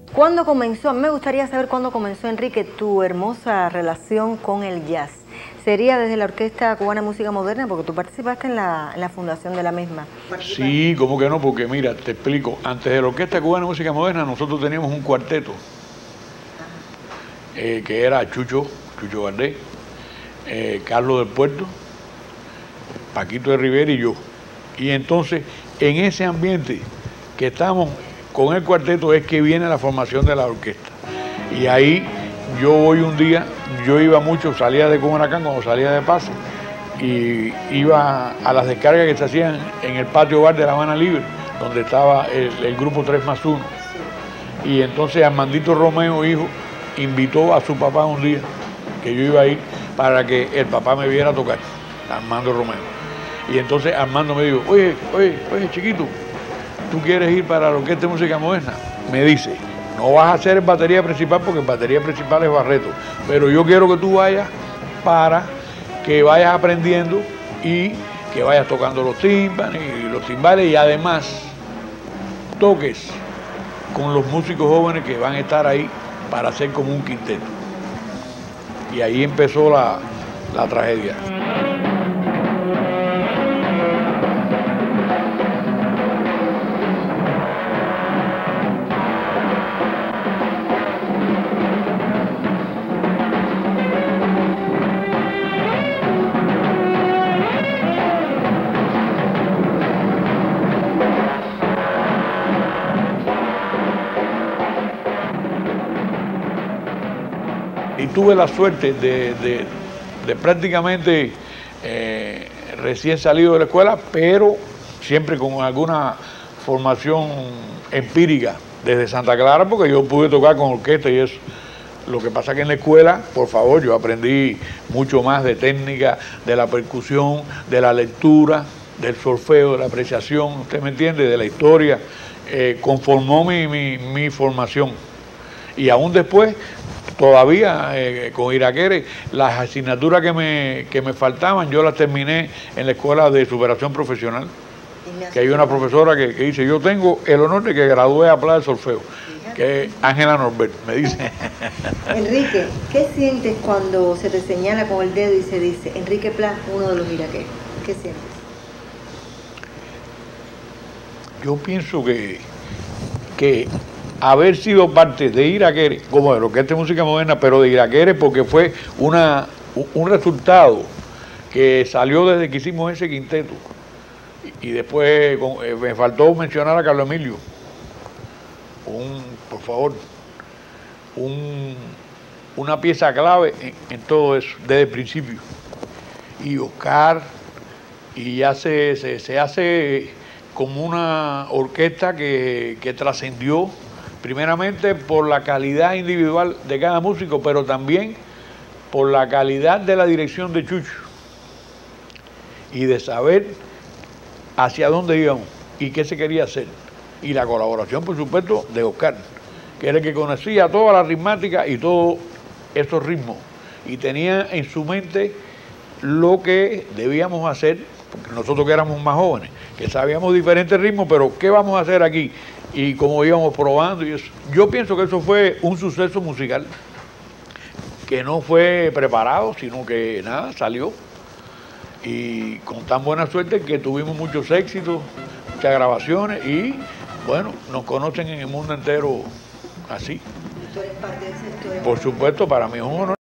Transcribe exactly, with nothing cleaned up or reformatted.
¿Cuándo comenzó? A mí me gustaría saber cuándo comenzó, Enrique, tu hermosa relación con el jazz. ¿Sería desde la Orquesta Cubana de Música Moderna? Porque tú participaste en la, en la fundación de la misma. Sí, ¿cómo que no? Porque mira, te explico. Antes de la Orquesta Cubana de Música Moderna, nosotros teníamos un cuarteto, eh, que era Chucho, Chucho Valdés, eh, Carlos del Puerto, Paquito de Rivera y yo. Y entonces, en ese ambiente que estamos con el cuarteto es que viene la formación de la orquesta. Y ahí yo voy un día, yo iba mucho, salía de Cubanacán cuando salía de pase, y iba a las descargas que se hacían en el patio bar de La Habana Libre, donde estaba el, el grupo tres más uno. Y entonces Armandito Romeo, hijo, invitó a su papá un día, que yo iba a ir, para que el papá me viera tocar, Armando Romeo. Y entonces Armando me dijo, oye, oye, oye, chiquito, ¿tú quieres ir para la Orquesta de Música Moderna? Me dice, no vas a hacer batería principal porque batería principal es Barreto, pero yo quiero que tú vayas para que vayas aprendiendo y que vayas tocando los tímpanos y los timbales y además toques con los músicos jóvenes que van a estar ahí para hacer como un quinteto. Y ahí empezó la, la tragedia. Y tuve la suerte de, de, de prácticamente eh, recién salido de la escuela, pero siempre con alguna formación empírica desde Santa Clara, porque yo pude tocar con orquesta y eso. Lo que pasa que en la escuela, por favor, yo aprendí mucho más de técnica, de la percusión, de la lectura, del solfeo, de la apreciación, usted me entiende, de la historia, eh, conformó mi, mi, mi formación. Y aún después, todavía eh, con Iraquere, las asignaturas que me, que me faltaban, yo las terminé en la Escuela de Superación Profesional, que hay una profesora que, que dice, yo tengo el honor de que gradué a Playa de Solfeo, que es Ángela Norbert, me dice. Enrique, ¿qué sientes cuando se te señala con el dedo y se dice Enrique Pla, uno de los iraqueros? ¿Qué sientes? Yo pienso que, que haber sido parte de Iraquere, como de lo que es música moderna, pero de Iraquere porque fue una, un resultado que salió desde que hicimos ese quinteto. Y, y después con, eh, me faltó mencionar a Carlos Emilio, un, por favor, un, una pieza clave en, en todo eso, desde el principio. Y Oscar, y ya se, se, se hace como una orquesta que, que trascendió primeramente por la calidad individual de cada músico, pero también por la calidad de la dirección de Chucho y de saber hacia dónde íbamos y qué se quería hacer. Y la colaboración, por supuesto, de Oscar, que era el que conocía toda la ritmática y todos esos ritmos y tenía en su mente lo que debíamos hacer, porque nosotros que éramos más jóvenes, que sabíamos diferentes ritmos, pero ¿qué vamos a hacer aquí? Y cómo íbamos probando y eso. Yo pienso que eso fue un suceso musical que no fue preparado, sino que nada, salió. Y con tan buena suerte que tuvimos muchos éxitos, muchas grabaciones y, bueno, nos conocen en el mundo entero así. ¿Tú eres parte de esa historia? Por supuesto, para mí es un honor.